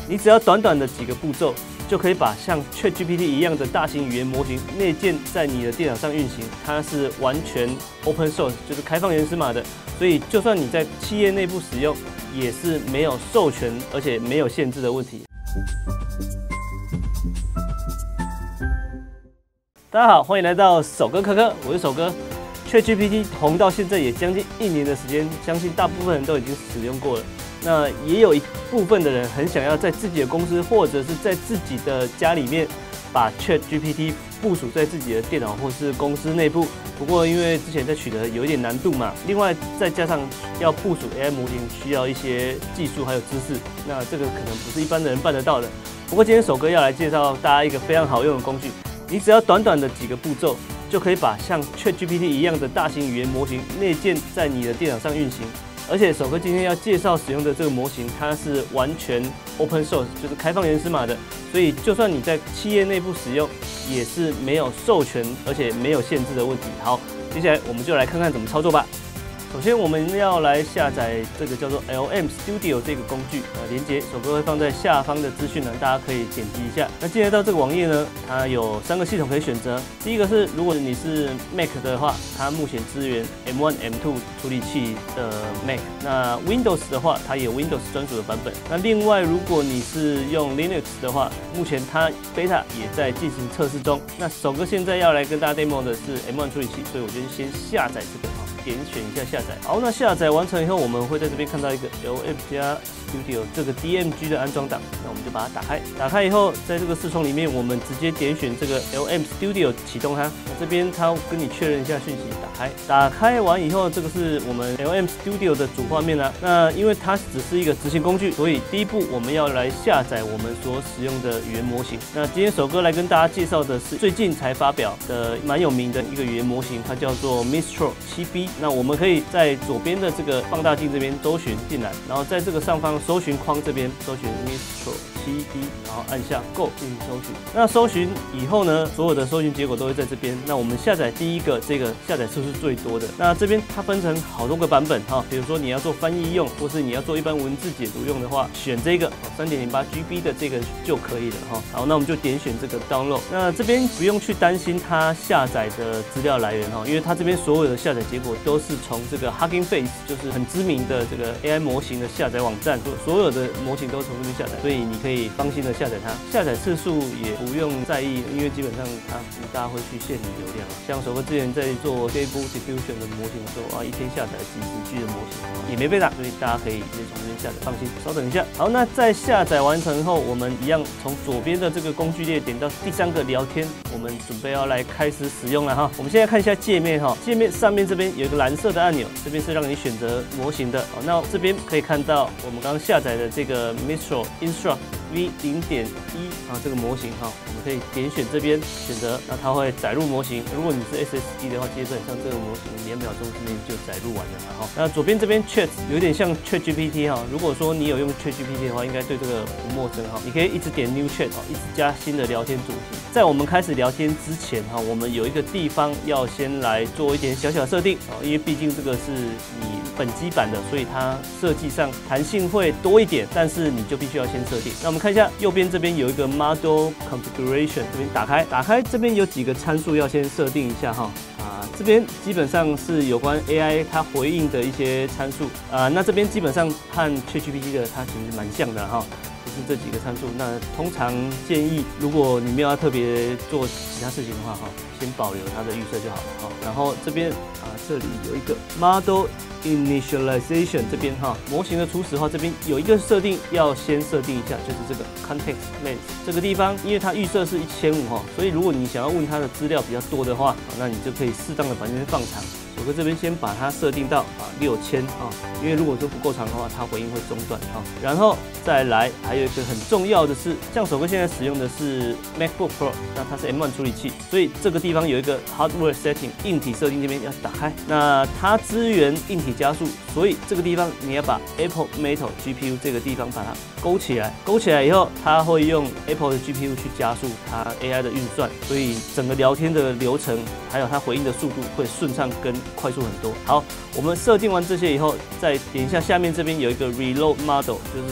你只要短短的几个步骤，就可以把像 ChatGPT 一样的大型语言模型内建在你的电脑上运行。它是完全 open source， 就是开放源码的，所以就算你在企业内部使用，也是没有授权而且没有限制的问题。大家好，欢迎来到首哥科科，我是首哥。ChatGPT 红到现在也将近1年的时间，相信大部分人都已经使用过了。那也有一部分的人很想要在自己的公司或者是在自己的家里面把 ChatGPT 部署在自己的电脑或是公司内部。不过因为之前在取得有一点难度嘛，另外再加上要部署 AI 模型需要一些技术还有知识，那这个可能不是一般的人办得到的。不过今天首哥要来介绍大家一个非常好用的工具，你只要短短的几个步骤，就可以把像 ChatGPT 一样的大型语言模型内建在你的电脑上运行。而且首哥今天要介绍使用的这个模型，它是完全 open source， 就是开放源码的，所以就算你在企业内部使用，也是没有授权而且没有限制的问题。好，接下来我们就来看看怎么操作吧。首先我们要来下载这个叫做 LM Studio 这个工具，连结首哥会放在下方的资讯栏，大家可以点击一下。那进来到这个网页呢，它有3个系统可以选择。第一个是如果你是 Mac 的话，它目前支援 M1、M2 处理器的 Mac。那 Windows 的话，它也有 Windows 专属的版本。那另外如果你是用 Linux 的话，目前它 Beta 也在进行测试中。那首哥现在要来跟大家 demo 的是 M1 处理器，所以我就先下载这个。点选一下下载，好，那下载完成以后，我们会在这边看到一个 LM Studio 这个 DMG 的安装档，那我们就把它打开。打开以后，在这个视窗里面，我们直接点选这个 LM Studio 启动它。那这边它跟你确认一下讯息，打开。打开完以后，这个是我们 LM Studio 的主画面啊。那因为它只是一个执行工具，所以第一步我们要来下载我们所使用的语言模型。那今天首哥来跟大家介绍的是最近才发表的蛮有名的一个语言模型，它叫做 Mistral 7B。那我们可以在左边的这个放大镜这边搜寻进来，然后在这个上方搜寻框这边搜寻 Mistral 7B， 然后按下 Go 进行搜寻。那搜寻以后呢，所有的搜寻结果都会在这边。那我们下载第一个这个下载次数最多的，那这边它分成好多个版本哈，比如说你要做翻译用，或是你要做一般文字解读用的话，选这个 3.08GB 的这个就可以了哈。好，那我们就点选这个 Download。那这边不用去担心它下载的资料来源哈，因为它这边所有的下载结果都是从这个 Hugging Face， 就是很知名的这个 AI 模型的下载网站，所有的模型都从这边下载，所以你可以放心的下载它。下载次数也不用在意，因为基本上它不大会去限你流量。像首哥之前在做 Stable Diffusion 的模型的时候啊，一天下载几十 G 的模型也没被打，所以大家可以直接从这边下载，放心。稍等一下，好，那在下载完成后，我们一样从左边的这个工具列点到第3个聊天，我们准备要来开始使用了哈。我们现在看一下界面哈，界面上面这边有一个蓝色的按钮，这边是让你选择模型的。好，那这边可以看到我们刚刚下载的这个 Mistral Instruct V0.1这个模型哈，我们可以点选这边选择，那它会载入模型。如果你是 SSD 的话，基本上这个模型2秒钟之内就载入完了哈。那左边这边 Chat 有点像 ChatGPT 哈，如果说你有用 ChatGPT 的话，应该对这个不陌生哈。你可以一直点 New Chat 一直加新的聊天主题。在我们开始聊天之前哈，我们有一个地方要先来做一点小小设定因为毕竟这个是你本基版的，所以它设计上弹性会多一点，但是你就必须要先设定。那我们看一下右边这边有一个 Model Configuration， 这边打开这边有几个参数要先设定一下哈。这边基本上是有关 AI 它回应的一些参数那这边基本上和 ChatGPT 的它其实蛮像的哈。就是这几个参数，那通常建议，如果你没有要特别做其他事情的话，先保留它的预设就好了。然后这边这里有一个 Model Initialization 这边模型的初始化这边有一个设定要先设定一下，就是这个 Context Length 这个地方，因为它预设是1500所以如果你想要问它的资料比较多的话，那你就可以适当的把这边放长。首哥这边先把它设定到6000因为如果说不够长的话，它回应会中断然后再来还有一个很重要的是，像首哥现在使用的是 MacBook Pro， 那它是 M1 处理器，所以这个地方有一个 Hardware Setting 硬体设定这边要打开，那它支援硬体加速，所以这个地方你要把 Apple Metal GPU 这个地方把它勾起来，勾起来以后，它会用 Apple 的 GPU 去加速它 AI 的运算，所以整个聊天的流程还有它回应的速度会顺畅跟快速很多。好，我们设定完这些以后，再点一下下面这边有一个 Reload Model， 就是重新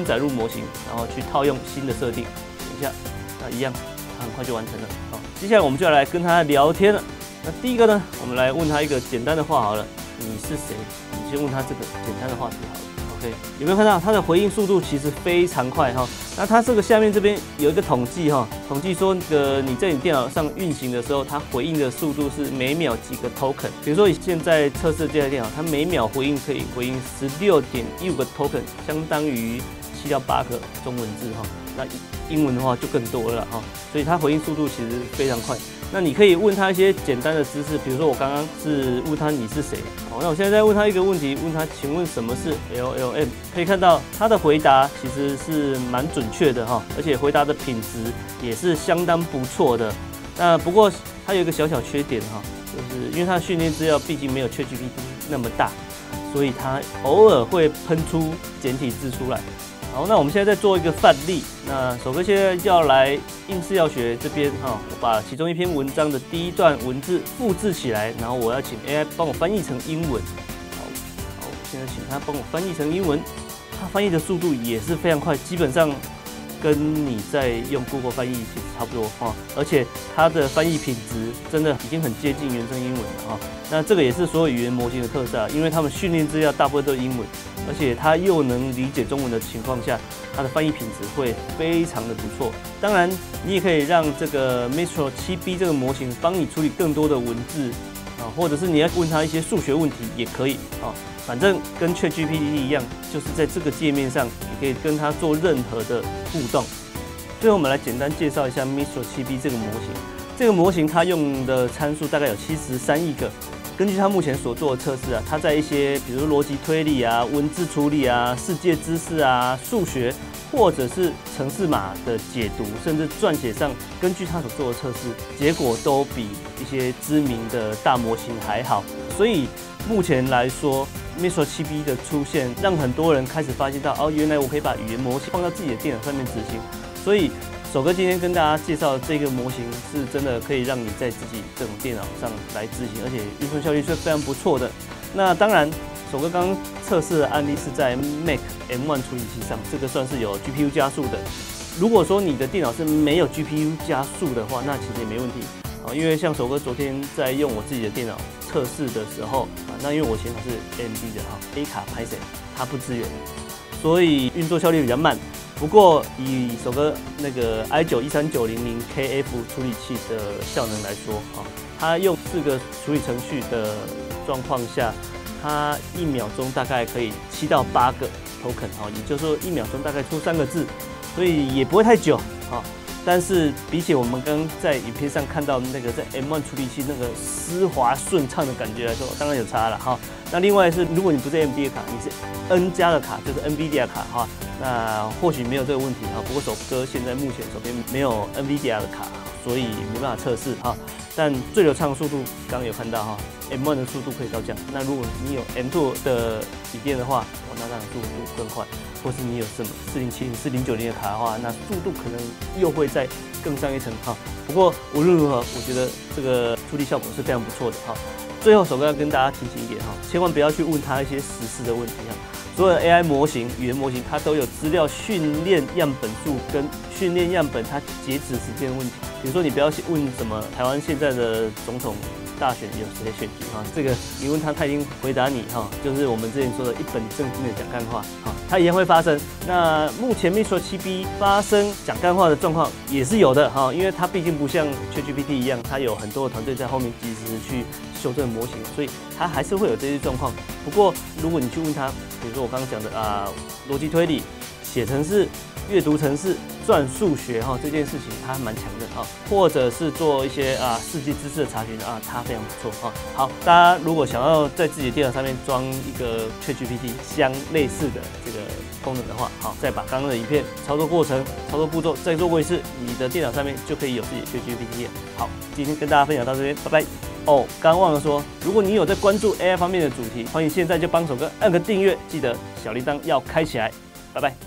载入模型，然后去套用新的设定。等一下，那一样，它很快就完成了。好，接下来我们就要来跟他聊天了。那第一个呢，我们来问他一个简单的话好了，你是谁？你先问他这个简单的话题好了。OK， 有没有看到它的回应速度其实非常快哈？那它这个下面这边有一个统计哈，统计说你在你电脑上运行的时候，它回应的速度是每秒几个 token。比如说你现在测试这台电脑，它每秒回应可以回应16.15个 token， 相当于7到8个中文字哈。那英文的话就更多了哈，所以它回应速度其实非常快。那你可以问他一些简单的知识，比如说我刚刚是问他你是谁，好，那我现在再问他一个问题，问他请问什么是 LLM？ 可以看到他的回答其实是蛮准确的哈，而且回答的品质也是相当不错的。那不过它有一个小小缺点哈，就是因为它的训练资料毕竟没有 ChatGPT 那么大，所以它偶尔会喷出简体字出来。好，那我们现在再做一个范例。那首哥现在要来应试要学这边哈，我把其中一篇文章的第一段文字复制起来，然后我要请 AI 帮我翻译成英文。好，我现在请他帮我翻译成英文，他翻译的速度也是非常快，基本上跟你在用 Google 翻译其实差不多哈，而且它的翻译品质真的已经很接近原生英文了哈。那这个也是所有语言模型的特色，因为他们训练资料大部分都是英文，而且它又能理解中文的情况下，它的翻译品质会非常的不错。当然，你也可以让这个 Mistral 7B 这个模型帮你处理更多的文字啊，或者是你要问它一些数学问题也可以啊。反正跟 ChatGPT 一样，就是在这个界面上，你可以跟它做任何的互动。最后，我们来简单介绍一下 Mistral 7B 这个模型。这个模型它用的参数大概有73亿个。根据它目前所做的测试啊，它在一些比如逻辑推理啊、文字处理啊、世界知识啊、数学，或者是程式码的解读，甚至撰写上，根据它所做的测试，结果都比一些知名的大模型还好。所以目前来说，Mistral 7B 的出现，让很多人开始发现到，哦，原来我可以把语言模型放到自己的电脑上面执行。所以首哥今天跟大家介绍的这个模型，是真的可以让你在自己这种电脑上来执行，而且运算效率是非常不错的。那当然，首哥刚刚测试的案例是在 Mac M1 处理器上，这个算是有 GPU 加速的。如果说你的电脑是没有 GPU 加速的话，那其实也没问题。因为像首哥昨天在用我自己的电脑测试的时候啊，那因为我显卡是 AMD 的哈 ，A 卡拍摄它不支援，所以运作效率比较慢。不过以首哥那个 i9-13900KF 处理器的效能来说，它用4个处理程序的状况下，它1秒钟大概可以7到8个 token， 也就是说1秒钟大概出3个字，所以也不会太久啊。但是比起我们刚刚在影片上看到那个在 M1 处理器那个丝滑顺畅的感觉来说，当然有差了哈。那另外是，如果你不是 AMD 的卡，你是 N 加的卡，就是 NVIDIA 卡哈，那或许没有这个问题哈。不过首哥现在目前手边没有 NVIDIA 的卡，所以没办法测试哈。但最流畅的速度刚刚有看到哈 ，M1 的速度可以到这样。那如果你有 M2 的笔电的话，那当然速度更快。或是你有什么4070、4090的卡的话，那速度可能又会再更上一层哈。不过无论如何，我觉得这个处理效果是非常不错的哈。最后，首哥要跟大家提醒一点哈，千万不要去问他一些时事的问题哈。所有的 AI 模型、语言模型，它都有资料训练样本数跟训练样本它截止时间的问题。比如说，你不要问什么台湾现在的总统大选有谁选举哈，这个你问他，他已经回答你哈，就是我们之前说的一本正经的讲干话哈，它一样会发生。那目前 Mistral 7B 发生讲干话的状况也是有的哈，因为它毕竟不像 ChatGPT 一样，它有很多的团队在后面及时去修正模型，所以它还是会有这些状况。不过如果你去问他，比如说我刚刚讲的逻辑推理、写程式、阅读程式、算数学哈这件事情，它蛮强的哈，或者是做一些世界知识的查询它非常不错哈。好，大家如果想要在自己的电脑上面装一个 ChatGPT 相类似的这个功能的话，好，再把刚刚的影片操作过程、操作步骤再做过一次，你的电脑上面就可以有自己的 ChatGPT 了。好，今天跟大家分享到这边，拜拜。哦，刚刚忘了说，如果你有在关注 AI 方面的主题，欢迎现在就帮手哥按个订阅，记得小铃铛要开起来，拜拜。